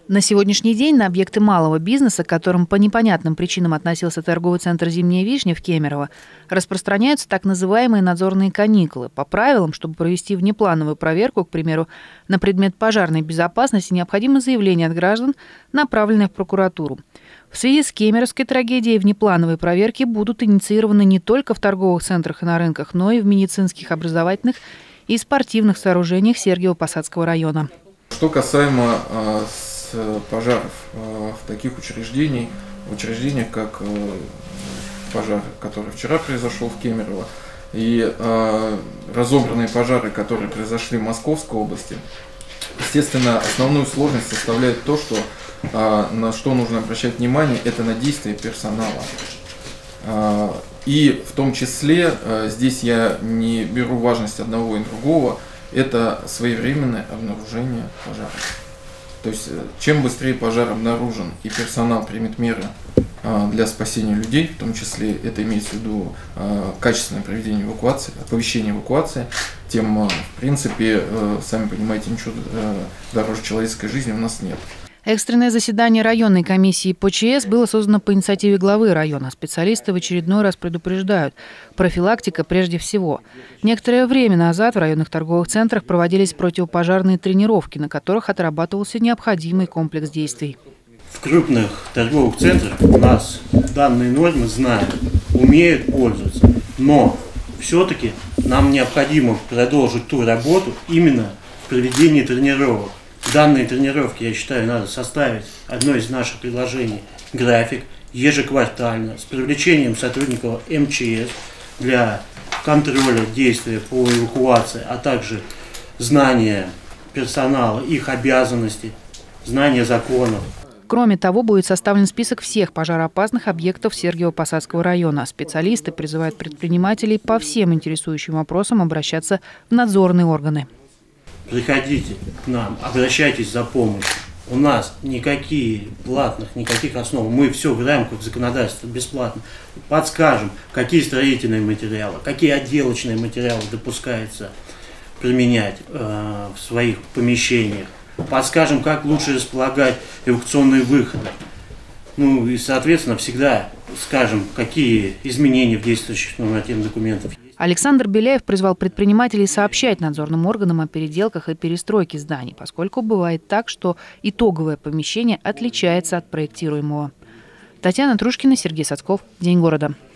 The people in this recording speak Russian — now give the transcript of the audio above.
На сегодняшний день на объекты малого бизнеса, к которым по непонятным причинам относился торговый центр «Зимняя вишня» в Кемерово, распространяются так называемые надзорные каникулы. По правилам, чтобы провести внеплановую проверку, к примеру, на предмет пожарной безопасности, необходимо заявление от граждан, направленное в прокуратуру. В связи с кемеровской трагедией внеплановые проверки будут инициированы не только в торговых центрах и на рынках, но и в медицинских, образовательных и спортивных сооружениях Сергиево-Посадского района. Что касаемо пожаров в таких учреждениях, как пожар, который вчера произошел в Кемерово, и разобранные пожары, которые произошли в Московской области, естественно, основную сложность составляет то, что на что нужно обращать внимание, это на действия персонала. И в том числе, здесь я не беру важность одного и другого, это своевременное обнаружение пожара. То есть, чем быстрее пожар обнаружен и персонал примет меры для спасения людей, в том числе это имеется в виду качественное проведение эвакуации, оповещение эвакуации, тем, в принципе, сами понимаете, ничего дороже человеческой жизни у нас нет. Экстренное заседание районной комиссии по ЧС было создано по инициативе главы района. Специалисты в очередной раз предупреждают. Профилактика прежде всего. Некоторое время назад в районных торговых центрах проводились противопожарные тренировки, на которых отрабатывался необходимый комплекс действий. В крупных торговых центрах у нас данные нормы знают, умеют пользоваться. Но все-таки нам необходимо продолжить ту работу именно в проведении тренировок. Данные тренировки, я считаю, надо составить, одно из наших предложений, график ежеквартально с привлечением сотрудников МЧС для контроля действия по эвакуации, а также знания персонала, их обязанностей, знания законов. Кроме того, будет составлен список всех пожароопасных объектов Сергиево-Посадского района. Специалисты призывают предпринимателей по всем интересующим вопросам обращаться в надзорные органы. Приходите к нам, обращайтесь за помощью. У нас никаких основ. Мы все в рамках законодательства бесплатно. Подскажем, какие строительные материалы, какие отделочные материалы допускается применять в своих помещениях. Подскажем, как лучше располагать эвакуационные выходы. Ну и, соответственно, всегда скажем, какие изменения в действующих нормативных документах. Александр Беляев призвал предпринимателей сообщать надзорным органам о переделках и перестройке зданий, поскольку бывает так, что итоговое помещение отличается от проектируемого. Татьяна Трушкина, Сергей Сацков. День города.